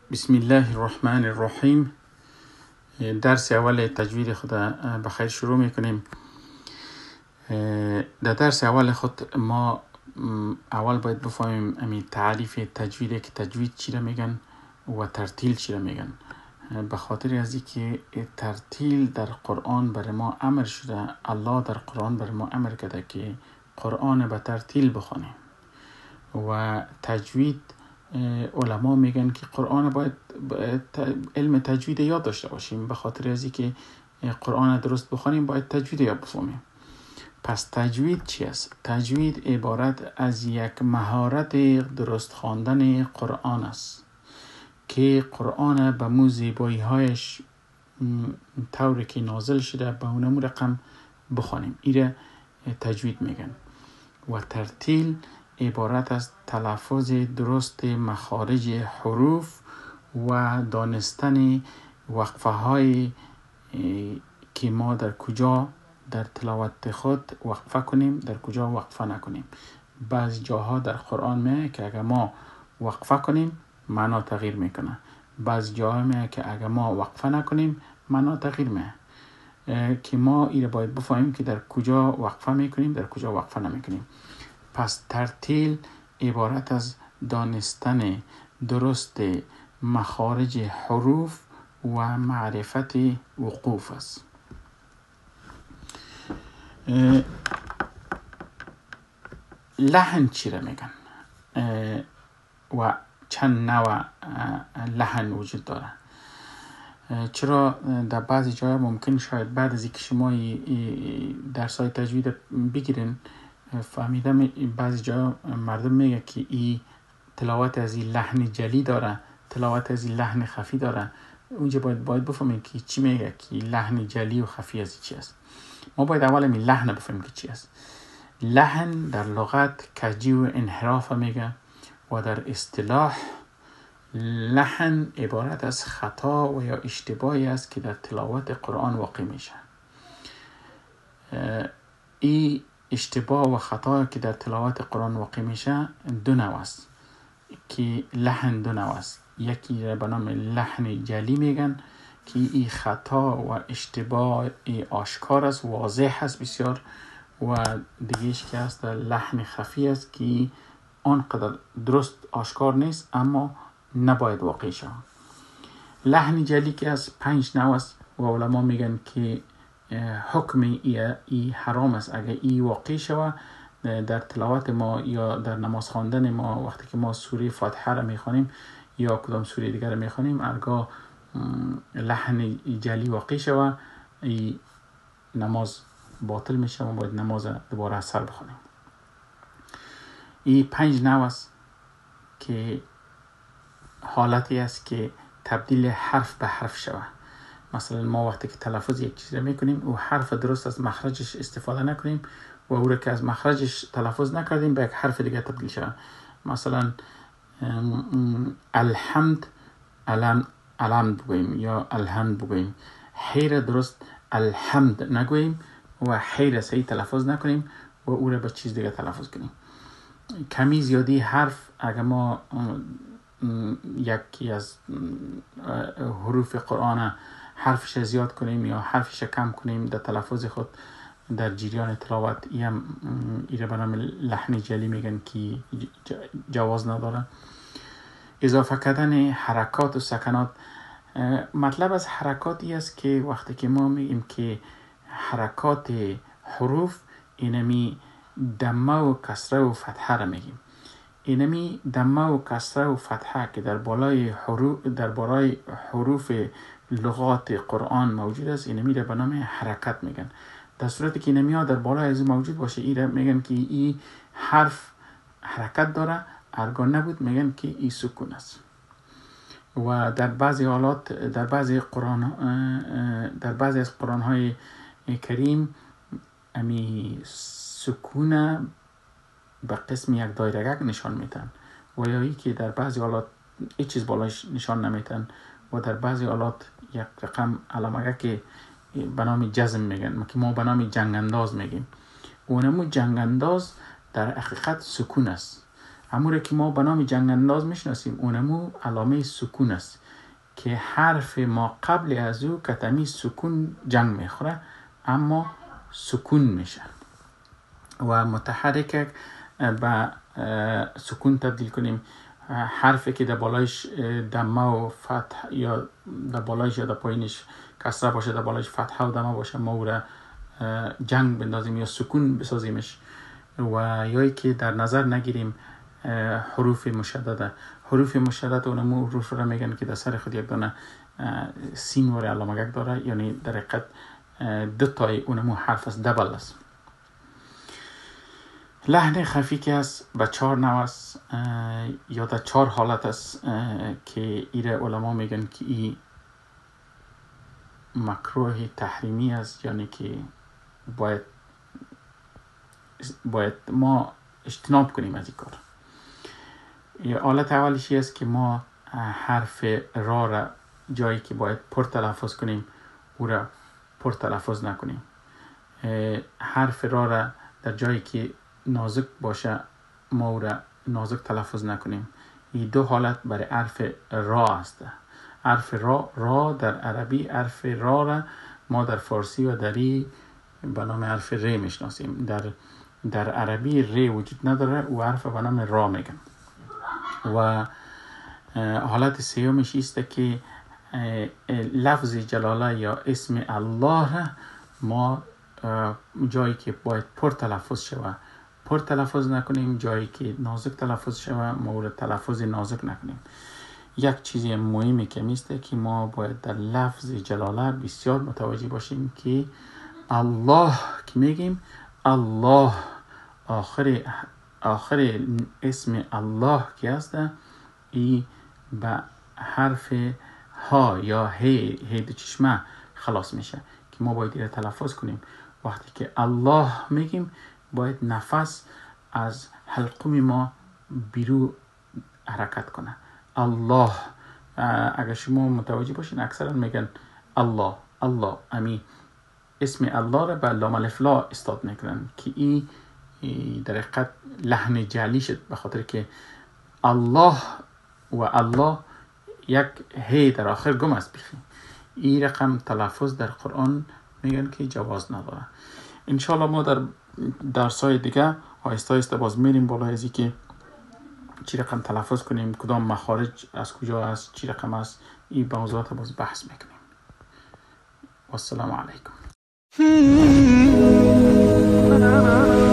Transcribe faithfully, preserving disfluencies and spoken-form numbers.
بسم الله الرحمن الرحیم. درس اول تجوید خود بخیر شروع میکنیم. در درس اول خود ما اول باید بفهمیم امی تعریف تجوید که تجوید چی را میگن و ترتیل چی را میگن. به خاطر از اینکه ترتیل در قرآن بر ما امر شده، الله در قرآن بر ما امر کرده که قرآن به ترتیل بخوانیم و تجوید علما میگن که قرآن باید علم تجوید یاد داشته باشیم. به خاطر از اینکه قرآن درست بخوانیم باید تجوید یاد بفهمیم. پس تجوید چی است؟ تجوید عبارت از یک مهارت درست خواندن قرآن است که قرآن به مو زیبایی هایش طوری که نازل شده به اونمو رقم بخوانیم. ایره تجوید میگن. و ترتیل عبارت از تلفظ درست مخارج حروف و دانستن وقفه های که ما در کجا در تلاوت خود وقفه کنیم، در کجا وقفه نکنیم. بعض جاها در قرآن میگه که اگر ما وقفه کنیم معنا تغییر میکنه، بعض جاها میگه که اگر ما وقفه نکنیم معنا تغییر میکنه، که ما ایره باید بفهمیم که در کجا وقفه میکنیم، در کجا وقفه نمیکنیم. پس ترتیل عبارت از دانستن درست مخارج حروف و معرفت وقوف است. لحن چی را میگن و چند نوع لحن وجود داره؟ چرا در بعضی جاها ممکن شاید بعد از اینکه شما درسای تجوید بگیرین فهمیدم بعضی جا مردم میگه که این تلاوت از این لحن جلی داره، تلاوت از این لحن خفی داره. اونجا باید باید بفهمیم که چی میگه که لحن جلی و خفی از چی است. ما باید اول می لحن بفهمیم که چی است. لحن در لغت کجی و انحراف میگه و در اصطلاح لحن عبارت از خطا و یا اشتباهی است که در تلاوت قرآن واقع میشه. این اشتباه و خطا که در تلاوت قرآن واقع میشه دو نوع است، که لحن دو نوع است. یکی را به نام لحن جلی میگن که این خطا و اشتباه آشکار است، واضح است بسیار، و دیگهش که است لحن خفی است که آنقدر درست آشکار نیست اما نباید واقع شود. لحن جلی که از پنج نوع است و علما میگن که حکم ای, ای حرام است اگر ای واقع شود در تلاوت ما یا در نماز خواندن ما. وقتی که ما سوره فاتحه را میخوانیم یا کدام سوره دیگر را میخوانیم ارگاه لحن جلی واقع شود ای نماز باطل میشه و باید نماز دوباره از سر بخوانیم. این پنج نوع است که حالتی است که تبدیل حرف به حرف شود. مثلا ما وقتی که تلفظ یک چیز را میکنیم او حرف درست از مخرجش استفاده نکنیم و او را که از مخرجش تلفظ نکردیم به یک حرف دیگه تبدیل شود. مثلا الحمد الحمد الحمد بگویم یا الحمد بگویم، حیر درست الحمد نگویم و حیر صحیح تلفظ نکنیم و او را به چیز دیگه تلفظ کنیم. کمی زیادی حرف اگر ما یکی از حروف قرآن حرفش زیاد کنیم یا حرفش کم کنیم در تلفظ خود در جریان تلاوت، این ایره به نام لحن جلی میگن که جواز نداره. اضافه کردن حرکات و سکنات. مطلب از حرکات ای است که وقتی که ما میگیم که حرکات حروف اینمی دمه و کسره و فتحه را میگیم. اینمی دمه و کسره و فتحه که در بالای حروف در بالای حروف لغات قرآن موجود است اینمی را به نام حرکت میگن. در صورتی که اینمی ها در بالای از موجود باشه این را میگن که این حرف حرکت داره، ارگاه نبود میگن که این سکون است. و در بعضی حالات در بعضی قرآن در بعضی از قرآن های کریم امی سکون به قسم یک دایرگک نشان میتن و یا ای که در بعضی حالات هیچ چیز بالاش نشان نمیتن و در بعضی حالات یک رقم علامه که به نام جزم میگن که ما به نام جنگ انداز میگیم. اونمو جنگ انداز در حقیقت سکون است، امور که ما به نام جنگ انداز میشناسیم اونمو علامه سکون است که حرف ما قبل از او کتمی سکون جنگ میخوره اما سکون میشه و متحرک به سکون تبدیل کنیم. حرفی که در بالایش دمه و فتح یا در بالایش یا در پایینش کسره باشه در بالایش فتحه و دمه باشه ما او را جنگ بندازیم یا سکون بسازیمش و یایی که در نظر نگیریم حروف مشدده. حروف مشدده اونمو حروف را میگن که در سر خود یک دانه سین و علامگک داره، یعنی در حقیقت دو تای اونمو حرف است، دبل است. لحن خفی که است به چهار نوع است یا در چهار حالت است که ایره علما میگن که ای مکروه تحریمی است، یعنی که باید باید ما اجتناب کنیم از این کار. یه حالت اولشی است که ما حرف را را جایی که باید پر تلفظ کنیم او را پر تلفظ نکنیم. حرف را را در جایی که نازک باشه ما او را نازک تلفظ نکنیم. این دو حالت برای حرف را است. حرف را را در عربی، حرف را را ما در فارسی و دری به نام حرف ر میشناسیم. در در عربی ر وجود نداره و حرف به نام را میگن. و حالت سیومش است که لفظ جلاله یا اسم الله ما جایی که باید پر تلفظ شود پر تلفظ نکنیم، جایی که نازک تلفظ شود ما او تلفظ نازک نکنیم. یک چیزی مهمی که میسته که ما باید در لفظ جلاله بسیار متوجه باشیم که الله که میگیم الله آخر آخر اسم الله که هست ای به حرف ها یا هی هی دو چشمه خلاص میشه که ما باید ایره تلفظ کنیم. وقتی که الله میگیم باید نفس از حلقوم ما بیرو حرکت کنه. الله اگر شما متوجه باشین اکثرا میگن الله الله، امی اسم الله را به لام الف لا استاد میکنن که این در حقیقت لحن جعلی شد به خاطر که الله و الله یک هی در آخر گم است. بخی این رقم تلفظ در قرآن میگن که جواز نداره. انشاءالله ما در درسای دیگه آهسته آهسته باز میریم بالا از این که چی رقم تلفظ کنیم، کدام مخارج از کجا است، چی رقم است، این موضوعات باز بحث میکنیم. و السلام علیکم.